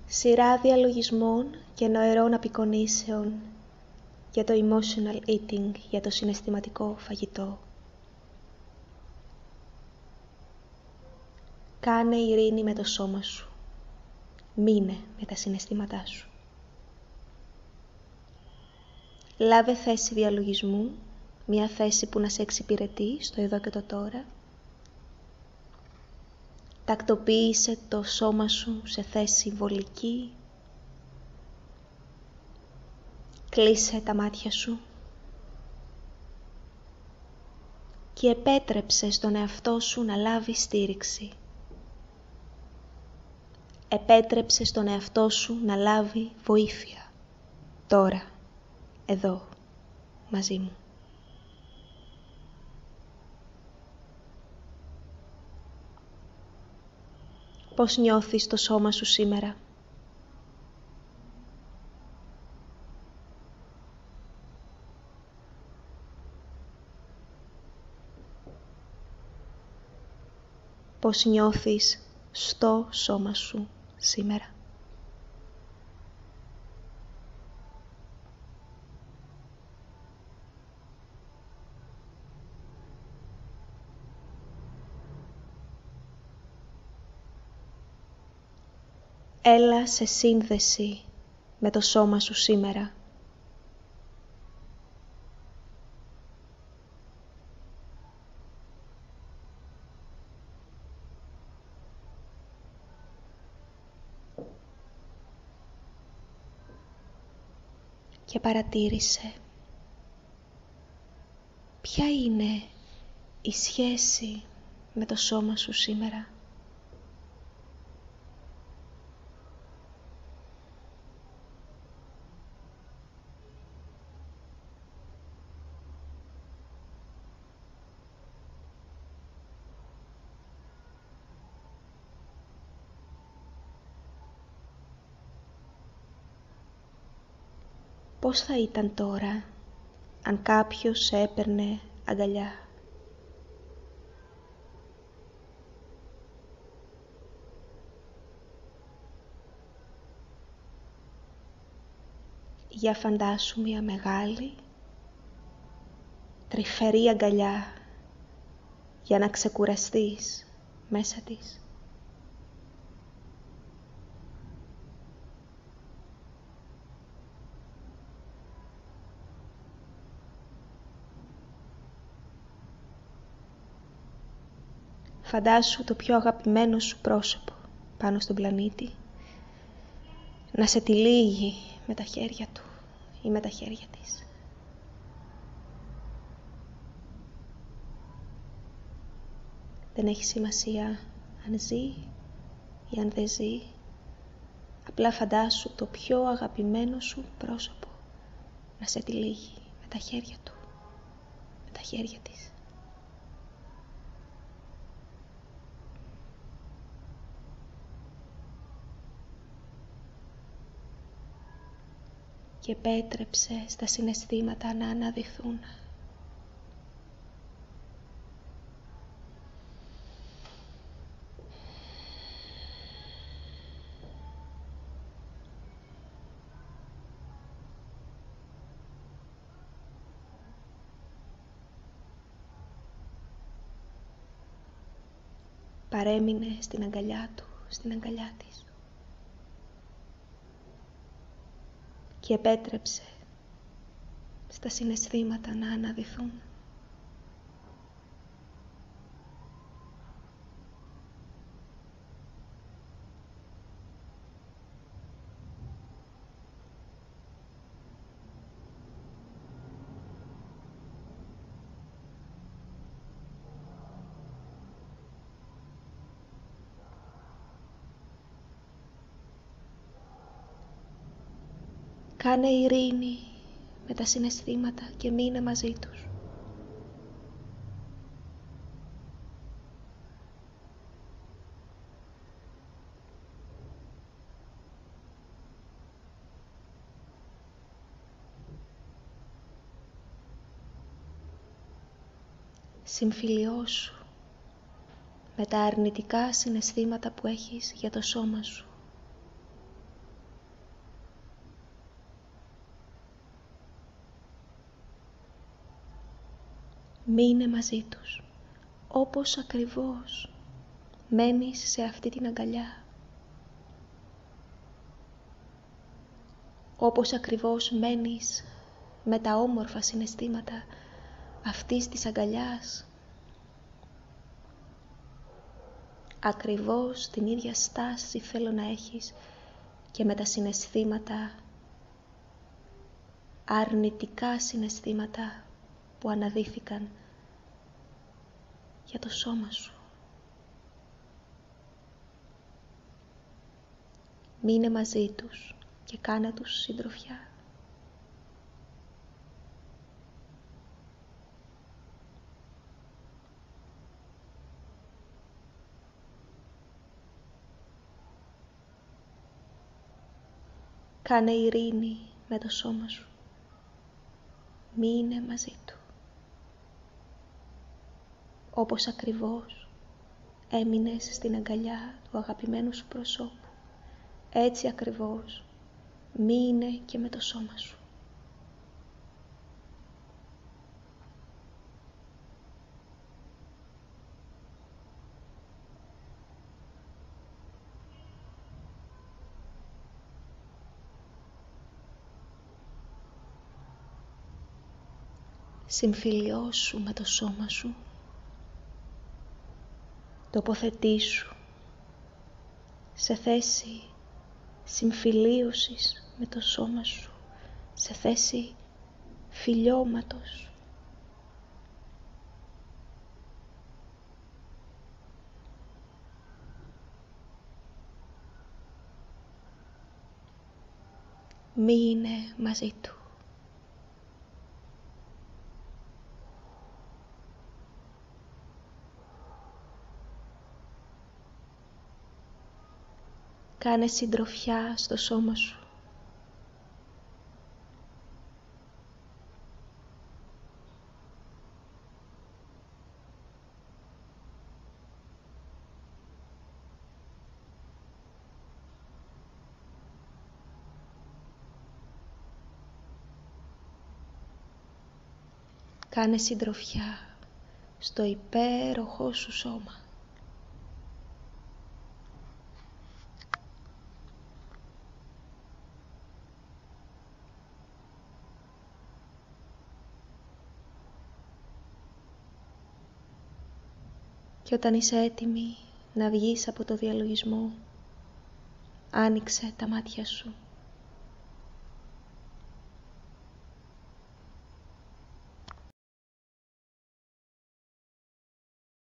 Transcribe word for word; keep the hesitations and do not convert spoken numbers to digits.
Σειρά διαλογισμών και νοερών απεικονίσεων για το emotional eating, για το συναισθηματικό φαγητό. Κάνε ειρήνη με το σώμα σου. Μείνε με τα συναισθήματά σου. Λάβε θέση διαλογισμού, μια θέση που να σε εξυπηρετεί στο εδώ και το τώρα. Τακτοποίησε το σώμα σου σε θέση βολική. Κλείσε τα μάτια σου και επέτρεψε στον εαυτό σου να λάβει στήριξη. Επέτρεψε στον εαυτό σου να λάβει βοήθεια. Τώρα, εδώ, μαζί μου. Πώς νιώθεις το σώμα σου σήμερα? Πώς νιώθεις στο σώμα σου σήμερα? Έλα σε σύνδεση με το σώμα σου σήμερα. Και παρατήρησε ποια είναι η σχέση με το σώμα σου σήμερα. Πώς θα ήταν τώρα αν κάποιος σε έπαιρνε αγκαλιά? Για φαντάσου μια μεγάλη, τρυφερή αγκαλιά για να ξεκουραστείς μέσα της. Φαντάσου το πιο αγαπημένο σου πρόσωπο πάνω στον πλανήτη να σε τυλίγει με τα χέρια του ή με τα χέρια της. Δεν έχει σημασία αν ζει ή αν δεν ζει. Απλά φαντάσου το πιο αγαπημένο σου πρόσωπο να σε τυλίγει με τα χέρια του, με τα χέρια της. Και επέτρεψε στα συναισθήματα να αναδυθούν. Παρέμεινε στην αγκαλιά του, στην αγκαλιά της. Και επέτρεψε στα συναισθήματα να αναδυθούν. Κάνε ειρήνη με τα συναισθήματα και μείνε μαζί τους. Συμφιλιώσου με τα αρνητικά συναισθήματα που έχεις για το σώμα σου. Μείνε μαζί τους, όπως ακριβώς μένεις σε αυτή την αγκαλιά. Όπως ακριβώς μένεις με τα όμορφα συναισθήματα αυτής της αγκαλιάς. Ακριβώς την ίδια στάση θέλω να έχεις και με τα συναισθήματα, αρνητικά συναισθήματα που αναδύθηκαν για το σώμα σου. Μείνε μαζί τους και κάνε τους συντροφιά. Κάνε ειρήνη με το σώμα σου. Μείνε μαζί του. Όπως ακριβώς έμεινες στην αγκαλιά του αγαπημένου σου προσώπου, έτσι ακριβώς μείνε και με το σώμα σου. Συμφιλιώσου με το σώμα σου. Τοποθετήσου σε θέση συμφιλίωσης με το σώμα σου, σε θέση φιλιώματος. Μείνε μαζί του. Κάνε συντροφιά στο σώμα σου. Κάνε συντροφιά στο υπέροχό σου σώμα. Και όταν είσαι έτοιμη να βγεις από το διαλογισμό, άνοιξε τα μάτια σου.